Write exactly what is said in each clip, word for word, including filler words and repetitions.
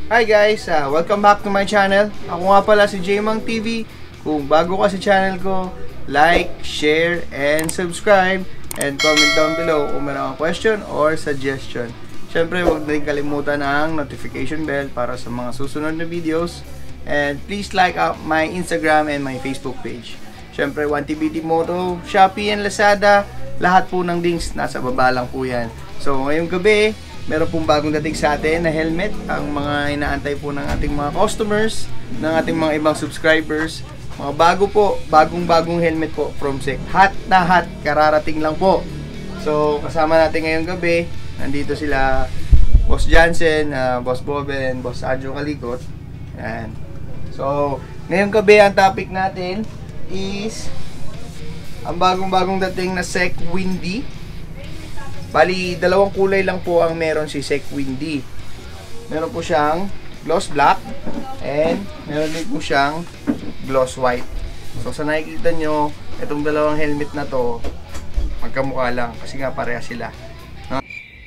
Hi guys, uh, welcome back to my channel. Ako nga pala si J-Mang T V. Kung bago ka sa channel ko, like, share, and subscribe. And comment down below kung meron kang question or suggestion. Siyempre, huwag na rin kalimutan ang notification bell para sa mga susunod na videos. And please like out my Instagram and my Facebook page. Siyempre, one T B T Moto, Shopee, and Lazada. Lahat po ng links nasa baba lang po yan. So, ngayong gabi, meron pong bagong dating sa atin na helmet. Ang mga inaantay po ng ating mga customers, ng ating mga ibang subscribers. Mga bago po, bagong-bagong helmet po from S E C. Hot na hot, kararating lang po. So, kasama natin ngayong gabi. Nandito sila Boss Jansen, uh, Boss Bobe, and Boss Adjo Kalikot. Yan. So, ngayong gabi ang topic natin is ang bagong-bagong dating na S E C Windy. Bali, dalawang kulay lang po ang meron si S E C Windy. Meron po siyang gloss black and meron din po siyang gloss white. So sa nakikita nyo, itong dalawang helmet na to, magkamukha lang kasi nga pareha sila. No?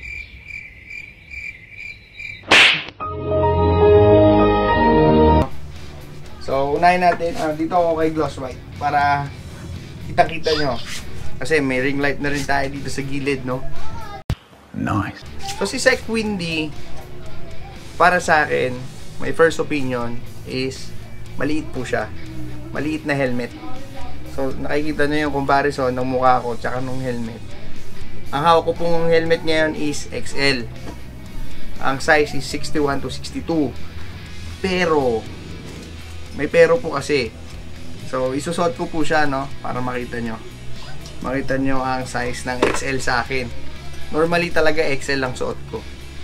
So unahin natin, ah, dito ako kay gloss white para kita-kita nyo. Kasi may ring light na rin tayo dito sa gilid, no? Nice. So si S E C Windy, para sa akin, my first opinion is maliit po siya. Maliit na helmet. So nakikita nyo yung comparison ng mukha ko tsaka nung helmet. Ang hawak ko pong helmet ngayon is X L. Ang size is sixty-one to sixty-two. Pero may pero po kasi. So isusot ko po siya, no, para makita nyo. Makita nyo ang size ng X L sa akin. Normally talaga X L lang suot ko.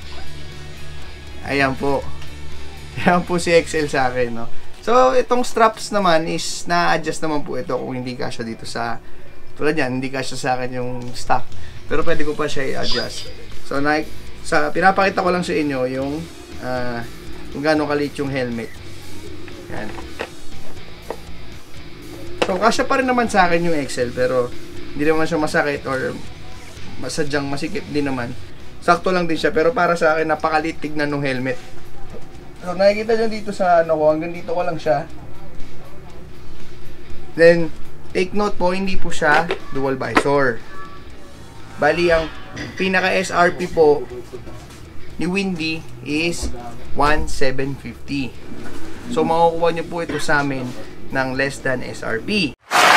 Ayan po. Ayan po si X L sa akin, no. So, itong straps naman is na-adjust naman po ito kung hindi kasya dito sa, tulad yan, hindi kasya sa akin yung stock. Pero pwede ko pa siya i-adjust. So, na, sa, pinapakita ko lang sa inyo yung uh, kung gaano kaliit yung helmet. Yan. So, kasya pa rin naman sa akin yung X L, pero hindi naman siya masakit or masadyang masikip din naman. Sakto lang din siya, pero para sa akin, napakaliit tignan ng helmet. So, nakikita nyo dito sa ano ko, hanggang dito ko lang siya. Then, take note po, hindi po siya dual visor. Bali, ang pinaka-S R P po ni Windy is one thousand seven hundred fifty. So, makukuha nyo po ito sa amin ng less than S R P.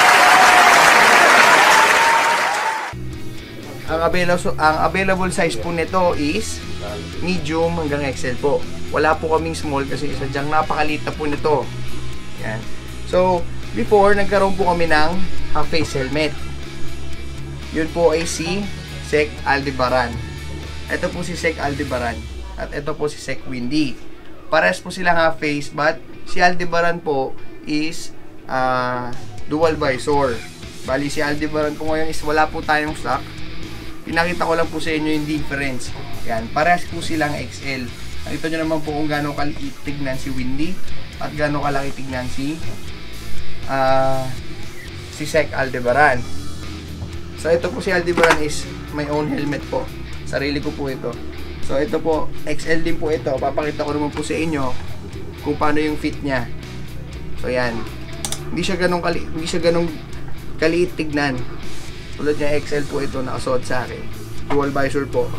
Ang available, ang available size po nito is medium hanggang X L po. Wala po kaming small kasi sadyang napakaliit na po nito. Yan. So, before, nagkaroon po kami ng half-face helmet. Yun po ay si S E C Aldebaran. Ito po si S E C Aldebaran. At ito po si S E C Windy. Pares po silang half-face, but si Aldebaran po is uh, dual visor. Bali, si Aldebaran po ngayon is wala po tayong stock. Pinakita ko lang po sa inyo yung difference. Yan, parehas po silang X L. Nakita nyo naman po kung gano'ng kaliit tignan si Windy at gano'ng kalaki tignan si uh, si S E C Aldebaran. So ito po si Aldebaran is my own helmet po. Sarili ko po ito. So ito po, X L din po ito. Papakita ko naman po sa inyo kung paano yung fit niya. So yan. Hindi siya gano'ng kali hindi siya gano'ng kaliit tignan. Tulad niya X L po ito nakasuot sa akin. Dual visor po.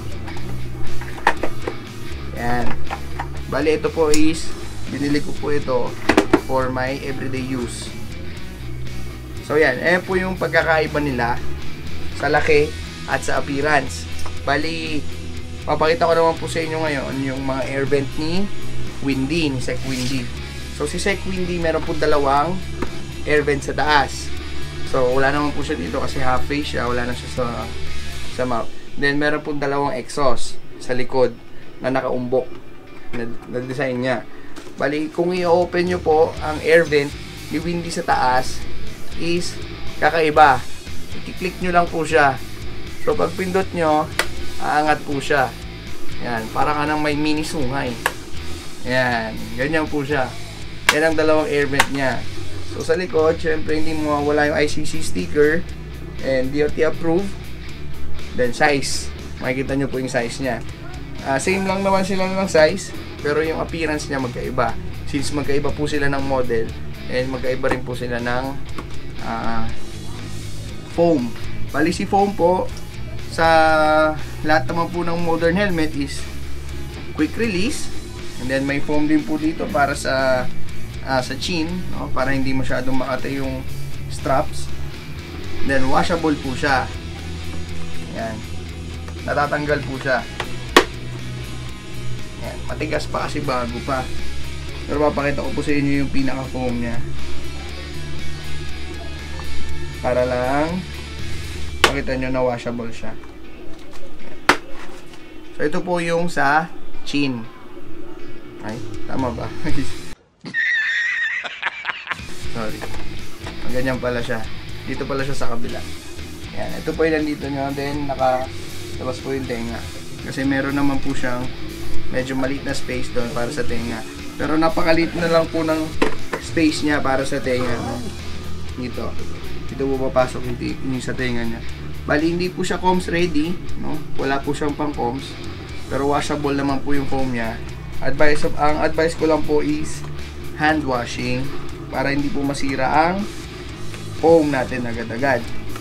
Yan. Bali ito po is binili ko po ito for my everyday use. So yan, ayan po yung pagkakaiba nila sa laki at sa appearance. Bali, papakita ko naman po sa inyo ngayon yung mga air vent ni Windy, ni S E C Windy. So si S E C Windy meron po dalawang air vent sa taas. So wala naman po siya dito kasi half face siya, wala na siya sa sa mouth. Then meron po dalawang exhaust sa likod na nakaumbok na, na design niya. Bali, kung i-open nyo po ang air vent ni Windy sa taas is kakaiba. I-click nyo lang po siya. So pag pindot nyo, aangat po siya. Yan, parang ka nang may mini sungay. Yan, ganyan po siya. Yan ang dalawang air vent niya. So sa likod, syempre hindi mo mawala yung I C C sticker and D O T approved. Then size, makikita nyo po yung size niya. Uh, same lang naman sila ng size. pero yung appearance niya magkaiba. Since magkaiba po sila ng model, and magkaiba rin po sila ng uh, foam. Bali si foam po, sa lahat naman po ng modern helmet is quick release. And then may foam din po dito para sa uh, sa chin, no? Para hindi masyadong makata yung straps. And then washable po siya. Yan. Natatanggal po siya. Yan. Matigas pa kasi bago pa. Pero papakita ko po sa inyo yung pinaka foam niya. Para lang makita nyo na washable siya. So ito po yung sa chin. Ay, tama ba? Sorry. Ganyan pala siya. Dito pala siya sa kabila. Yan, ito po yung nandito nyo. Then naka labas po yung tenga. Kasi meron naman po siyang medyo maliit na space doon para sa tenga. Pero napakaliit na lang po ng space niya para sa tenga, no? Dito. Dito po papasok yung, yung sa tenga niya. Bali, hindi po siya comms ready, no? Wala po siyang pang comms. Pero washable naman po yung foam niya. Advice of, ang advice ko lang po is hand washing para hindi po masira ang foam natin agad-agad.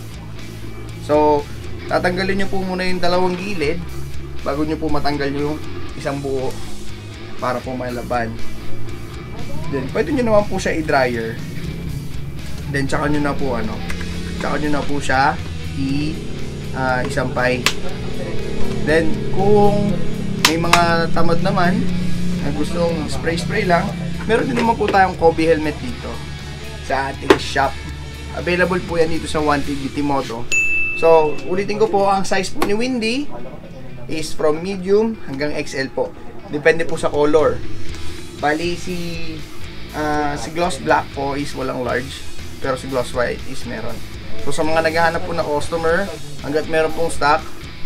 So, tatanggalin nyo po muna yung dalawang gilid bago nyo po matanggal yung isang buo para po may laban. Then, pwede nyo naman po siya i-dryer. Then, tsaka nyo na po ano, tsaka nyo na po siya i uh, isampay. Then kung may mga tamad naman na gustong spray spray lang, meron din naman po tayong Kobe helmet dito sa ating shop. Available po yan dito sa one T V T Moto. So ulitin ko po, ang size po ni Windy is from medium hanggang X L po, depende po sa color. Bali si uh, si gloss black po is walang large, pero si gloss white is meron. So sa mga naghahanap po na customer, hanggat meron pong stock,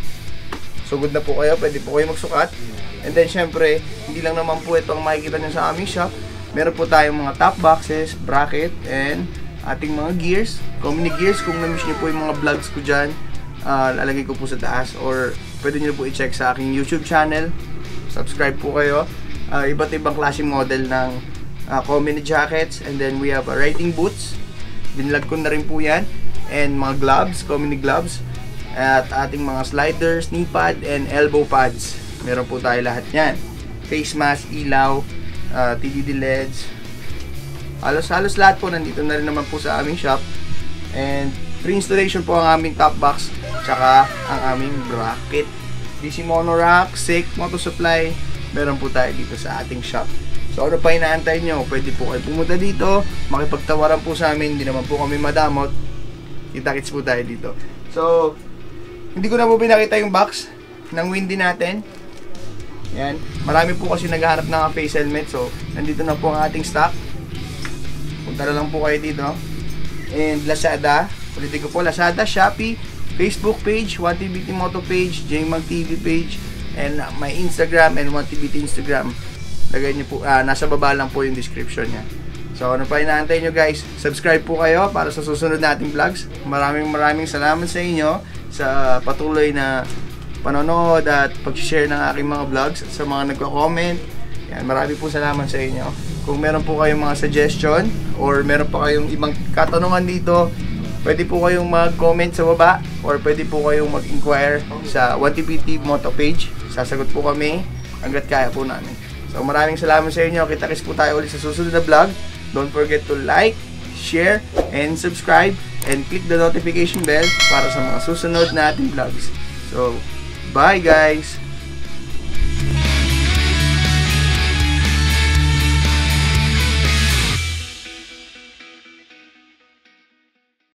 sugod na po kayo, pwede po kayo magsukat. And then syempre, hindi lang naman po ito ang makikita nyo sa aming shop. Meron po tayong mga top boxes, bracket, and ating mga gears, comedy gears. Kung na-miss nyo po yung mga vlogs ko dyan, uh, lalagay ko po sa taas, or pwede nyo po i-check sa aking YouTube channel. Subscribe po kayo. Uh, iba't ibang klaseng model ng uh, comedy jackets. And then we have uh, riding boots. Binlog ko na rin po yan. And mga gloves, comedy gloves, at ating mga sliders, knee pad, and elbow pads. Meron po tayo lahat yan. Face mask, ilaw, uh, T D D L E Ds, halos-halos lahat po nandito na rin naman po sa aming shop. And free installation po ang aming top box, tsaka ang aming bracket. D C Monorack, Sick, Moto Supply, meron po tayo dito sa ating shop. So ano pa inaantay nyo? Pwede po kayo pumunta dito, makipagtawaran po sa amin, hindi naman po kami madamot. Kita-kits po tayo dito. So, hindi ko na po pinakita yung box ng Windy natin. Yan. Marami po kasi naghahanap ng face helmet. So, nandito na po ang ating stock. Punta na lang po kayo dito. And Lazada. Ulitin ko po, Lazada, Shopee, Facebook page, one T V T Moto page, Jmag T V page, and uh, my Instagram and one T V T Instagram. Lagay niyo po, uh, nasa baba lang po yung description niya. So ano pa inaantay nyo guys, subscribe po kayo para sa susunod nating vlogs. Maraming maraming salamat sa inyo sa patuloy na panonood at pag-share ng aking mga vlogs, at sa mga nagko-comment. Yan, marami po salamat sa inyo. Kung meron po kayong mga suggestion or meron pa kayong ibang katanungan dito, pwede po kayong mag-comment sa baba or pwede po kayong mag-inquire sa one T V T Moto page. Sasagot po kami hanggat kaya po namin. So maraming salamat sa inyo. Kita-kits po tayo ulit sa susunod na vlog. Don't forget to like, share, and subscribe, and click the notification bell para sa mga susunod nating vlogs. So, bye guys!